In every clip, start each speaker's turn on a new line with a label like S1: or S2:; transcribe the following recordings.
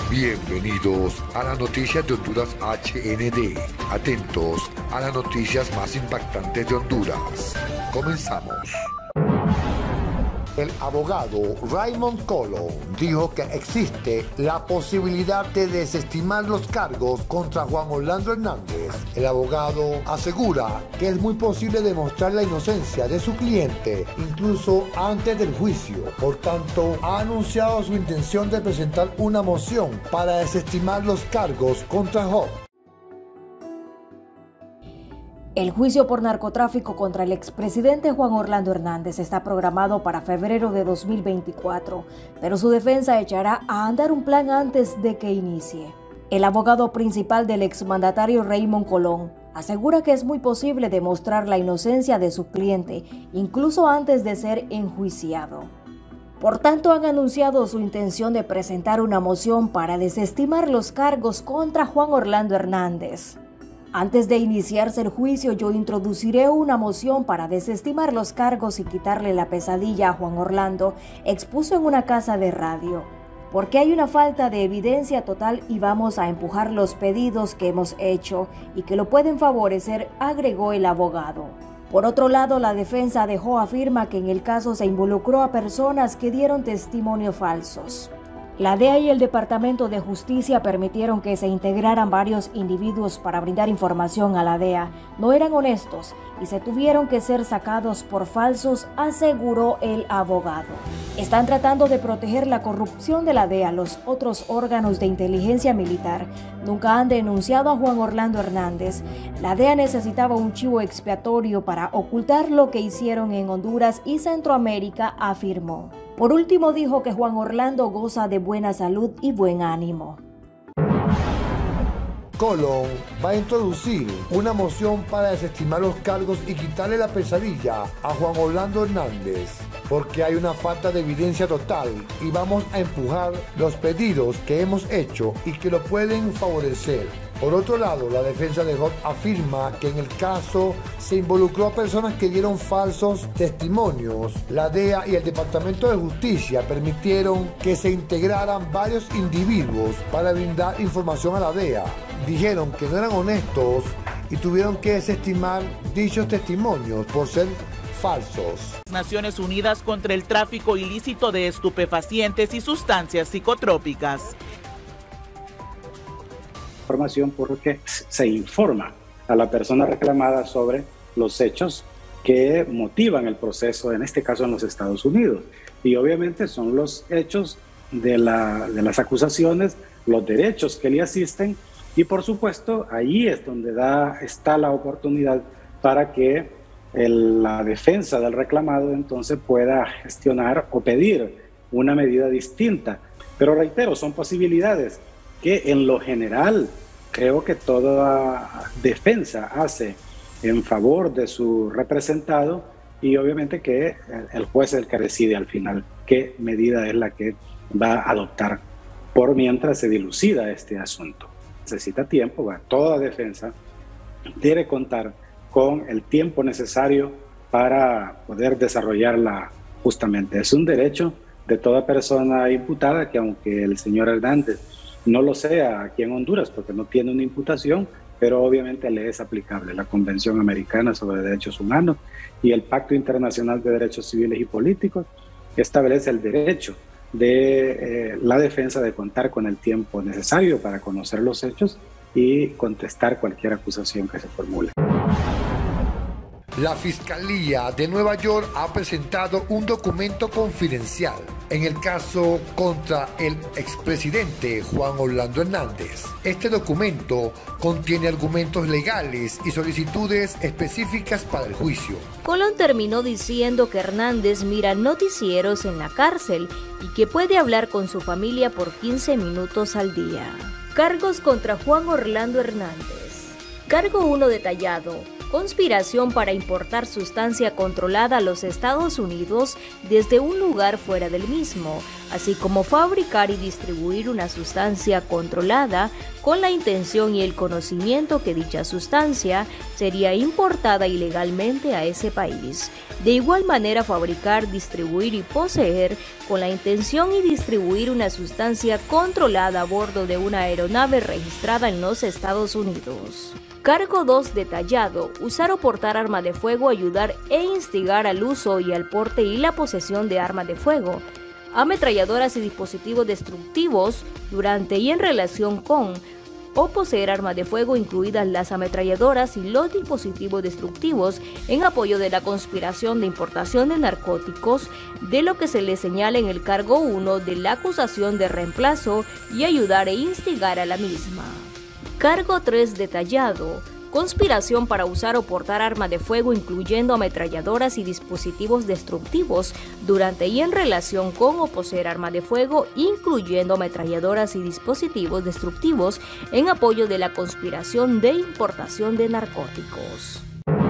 S1: Bienvenidos a las noticias de Honduras HND. Atentos a las noticias más impactantes de Honduras. Comenzamos. El abogado Raymond Colón dijo que existe la posibilidad de desestimar los cargos contra Juan Orlando Hernández. El abogado asegura que es muy posible demostrar la inocencia de su cliente incluso antes del juicio. Por tanto, ha anunciado su intención de presentar una moción para desestimar los cargos contra Job.
S2: El juicio por narcotráfico contra el expresidente Juan Orlando Hernández está programado para febrero de 2024, pero su defensa echará a andar un plan antes de que inicie. El abogado principal del exmandatario Raymond Colón asegura que es muy posible demostrar la inocencia de su cliente, incluso antes de ser enjuiciado. Por tanto, han anunciado su intención de presentar una moción para desestimar los cargos contra Juan Orlando Hernández. Antes de iniciarse el juicio, yo introduciré una moción para desestimar los cargos y quitarle la pesadilla a Juan Orlando, expuso en una casa de radio. Porque hay una falta de evidencia total y vamos a empujar los pedidos que hemos hecho y que lo pueden favorecer, agregó el abogado. Por otro lado, la defensa de Job afirma que en el caso se involucró a personas que dieron testimonio falsos. La DEA y el Departamento de Justicia permitieron que se integraran varios individuos para brindar información a la DEA. No eran honestos y se tuvieron que ser sacados por falsos, aseguró el abogado. Están tratando de proteger la corrupción de la DEA. Los otros órganos de inteligencia militar nunca han denunciado a Juan Orlando Hernández. La DEA necesitaba un chivo expiatorio para ocultar lo que hicieron en Honduras y Centroamérica, afirmó. Por último, dijo que Juan Orlando goza de buena salud y buen ánimo.
S1: Colón va a introducir una moción para desestimar los cargos y quitarle la pesadilla a Juan Orlando Hernández, porque hay una falta de evidencia total y vamos a empujar los pedidos que hemos hecho y que lo pueden favorecer. Por otro lado, la defensa de Job afirma que en el caso se involucró a personas que dieron falsos testimonios. La DEA y el Departamento de Justicia permitieron que se integraran varios individuos para brindar información a la DEA. Dijeron que no eran honestos y tuvieron que desestimar dichos testimonios por ser falsos.
S3: Naciones Unidas contra el tráfico ilícito de estupefacientes y sustancias psicotrópicas.
S4: Información porque se informa a la persona reclamada sobre los hechos que motivan el proceso, en este caso en los Estados Unidos. Y obviamente son los hechos de las acusaciones, los derechos que le asisten y por supuesto ahí es donde está la oportunidad para que la defensa del reclamado entonces pueda gestionar o pedir una medida distinta. Pero reitero, son posibilidades que en lo general creo que toda defensa hace en favor de su representado y obviamente que el juez es el que decide al final qué medida es la que va a adoptar por mientras se dilucida este asunto. Necesita tiempo, toda defensa debe contar con el tiempo necesario para poder desarrollarla justamente. Es un derecho de toda persona imputada que aunque el señor Hernández no lo sea aquí en Honduras porque no tiene una imputación, pero obviamente le es aplicable la Convención Americana sobre Derechos Humanos y el Pacto Internacional de Derechos Civiles y Políticos que establece el derecho de la defensa de contar con el tiempo necesario para conocer los hechos y contestar cualquier acusación que se formule.
S1: La Fiscalía de Nueva York ha presentado un documento confidencial en el caso contra el expresidente Juan Orlando Hernández. Este documento contiene argumentos legales y solicitudes específicas para el juicio.
S2: Colón terminó diciendo que Hernández mira noticieros en la cárcel y que puede hablar con su familia por 15 minutos al día. Cargos contra Juan Orlando Hernández. Cargo 1 detallado. conspiración para importar sustancia controlada a los Estados Unidos desde un lugar fuera del mismo, así como fabricar y distribuir una sustancia controlada con la intención y el conocimiento que dicha sustancia sería importada ilegalmente a ese país. De igual manera, fabricar, distribuir y poseer con la intención y distribuir una sustancia controlada a bordo de una aeronave registrada en los Estados Unidos. Cargo 2 detallado: usar o portar arma de fuego, ayudar e instigar al uso y al porte y la posesión de arma de fuego, ametralladoras y dispositivos destructivos durante y en relación con o poseer armas de fuego, incluidas las ametralladoras y los dispositivos destructivos, en apoyo de la conspiración de importación de narcóticos, de lo que se le señala en el cargo 1 de la acusación de reemplazo, y ayudar e instigar a la misma. Cargo 3 detallado: conspiración para usar o portar arma de fuego, incluyendo ametralladoras y dispositivos destructivos, durante y en relación con o poseer arma de fuego, incluyendo ametralladoras y dispositivos destructivos, en apoyo de la conspiración de importación de narcóticos.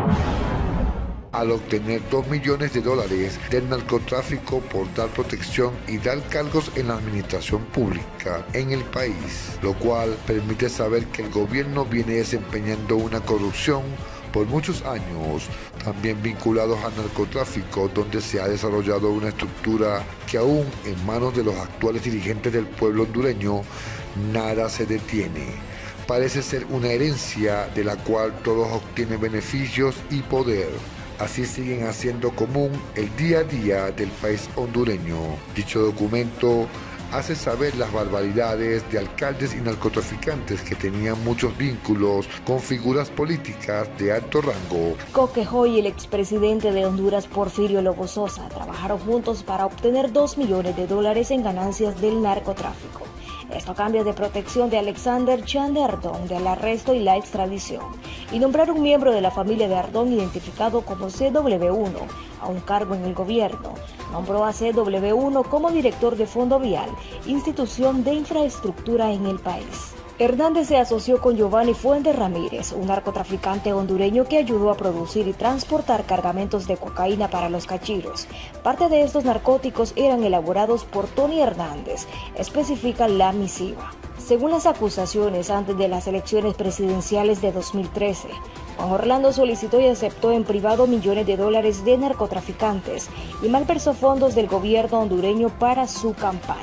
S1: Al obtener $2 millones del narcotráfico por dar protección y dar cargos en la administración pública en el país, lo cual permite saber que el gobierno viene desempeñando una corrupción por muchos años, también vinculados al narcotráfico, donde se ha desarrollado una estructura que aún en manos de los actuales dirigentes del pueblo hondureño nada se detiene. Parece ser una herencia de la cual todos obtienen beneficios y poder. Así siguen haciendo común el día a día del país hondureño. Dicho documento hace saber las barbaridades de alcaldes y narcotraficantes que tenían muchos vínculos con figuras políticas de alto rango.
S2: Coquejo y el expresidente de Honduras, Porfirio Lobo Sosa, trabajaron juntos para obtener $2 millones en ganancias del narcotráfico. Esto a cambio de protección de Alexander Chan de Ardón, del arresto y la extradición, y nombrar un miembro de la familia de Ardón identificado como CW1 a un cargo en el gobierno. Nombró a CW1 como director de Fondo Vial, institución de infraestructura en el país. Hernández se asoció con Giovanni Fuentes Ramírez, un narcotraficante hondureño que ayudó a producir y transportar cargamentos de cocaína para los cachiros. Parte de estos narcóticos eran elaborados por Tony Hernández, especifica la misiva. Según las acusaciones, antes de las elecciones presidenciales de 2013, Juan Orlando solicitó y aceptó en privado millones de dólares de narcotraficantes y malversó fondos del gobierno hondureño para su campaña.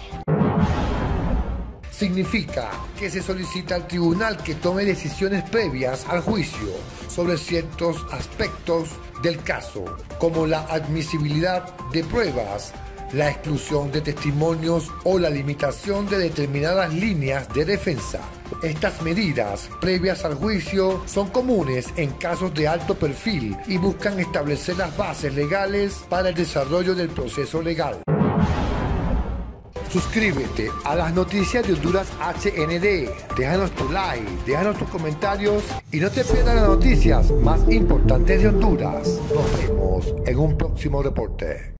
S1: Significa que se solicita al tribunal que tome decisiones previas al juicio sobre ciertos aspectos del caso, como la admisibilidad de pruebas, la exclusión de testimonios o la limitación de determinadas líneas de defensa. Estas medidas previas al juicio son comunes en casos de alto perfil y buscan establecer las bases legales para el desarrollo del proceso legal. Suscríbete a las noticias de Honduras HND, déjanos tu like, déjanos tus comentarios y no te pierdas las noticias más importantes de Honduras. Nos vemos en un próximo reporte.